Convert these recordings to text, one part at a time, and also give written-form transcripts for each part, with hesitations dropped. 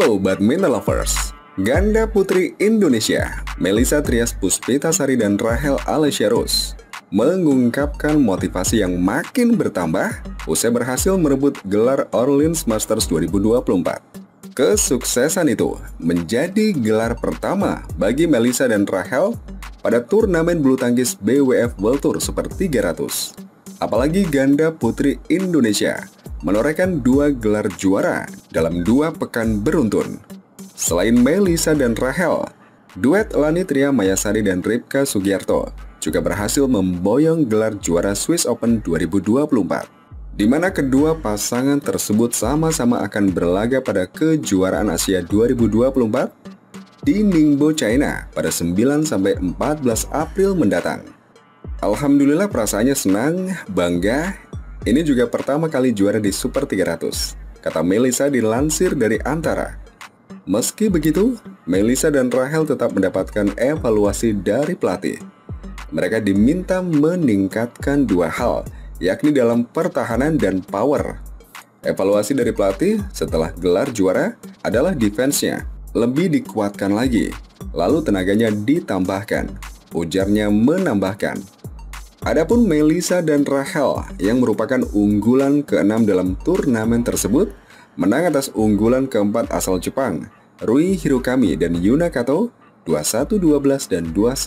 Halo badminton lovers, ganda putri Indonesia Melissa Trias Puspitasari dan Rachel Alessia Rose mengungkapkan motivasi yang makin bertambah usai berhasil merebut gelar Orleans Masters 2024. Kesuksesan itu menjadi gelar pertama bagi Melissa dan Rachel pada turnamen bulu tangkis BWF World Tour Super 300. Apalagi ganda putri Indonesia menorehkan 2 gelar juara dalam 2 pekan beruntun. Selain Melissa dan Rachel, duet Lani Tria Mayasari dan Ripka Sugiarto juga berhasil memboyong gelar juara Swiss Open 2024, di mana kedua pasangan tersebut sama-sama akan berlaga pada kejuaraan Asia 2024 di Ningbo, China pada 9-14 April mendatang. Alhamdulillah perasaannya senang, bangga. Ini juga pertama kali juara di Super 300, kata Melissa dilansir dari Antara. Meski begitu, Melissa dan Rachel tetap mendapatkan evaluasi dari pelatih. Mereka diminta meningkatkan 2 hal, yakni dalam pertahanan dan power. Evaluasi dari pelatih setelah gelar juara adalah defense-nya lebih dikuatkan lagi, lalu tenaganya ditambahkan, ujarnya menambahkan. Adapun Melissa dan Rachel yang merupakan unggulan ke-6 dalam turnamen tersebut menang atas unggulan ke-4 asal Jepang, Rui Hirokami dan Yuna Kato 21-12 dan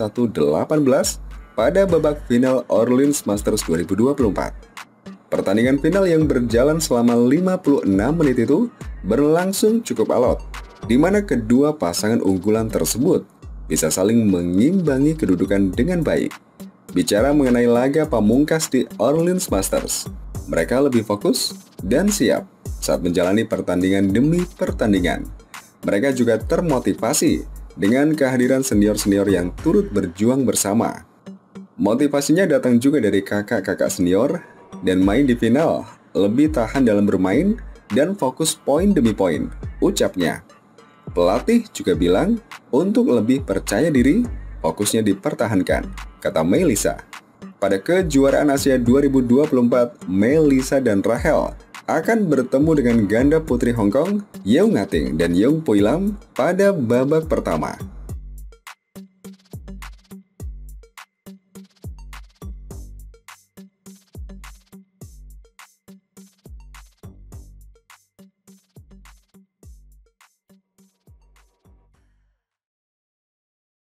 21-18 pada babak final Orleans Masters 2024. Pertandingan final yang berjalan selama 56 menit itu berlangsung cukup alot, di mana kedua pasangan unggulan tersebut bisa saling mengimbangi kedudukan dengan baik. Bicara mengenai laga pamungkas di Orleans Masters, mereka lebih fokus dan siap saat menjalani pertandingan demi pertandingan. Mereka juga termotivasi dengan kehadiran senior-senior yang turut berjuang bersama. Motivasinya datang juga dari kakak-kakak senior dan main di final, lebih tahan dalam bermain dan fokus poin demi poin, ucapnya. Pelatih juga bilang untuk lebih percaya diri, fokusnya dipertahankan, kata Melissa. Pada kejuaraan Asia 2024, Melissa dan Rachel akan bertemu dengan ganda putri Hong Kong, Yeo Ngating dan Yong Pui Lam pada babak pertama.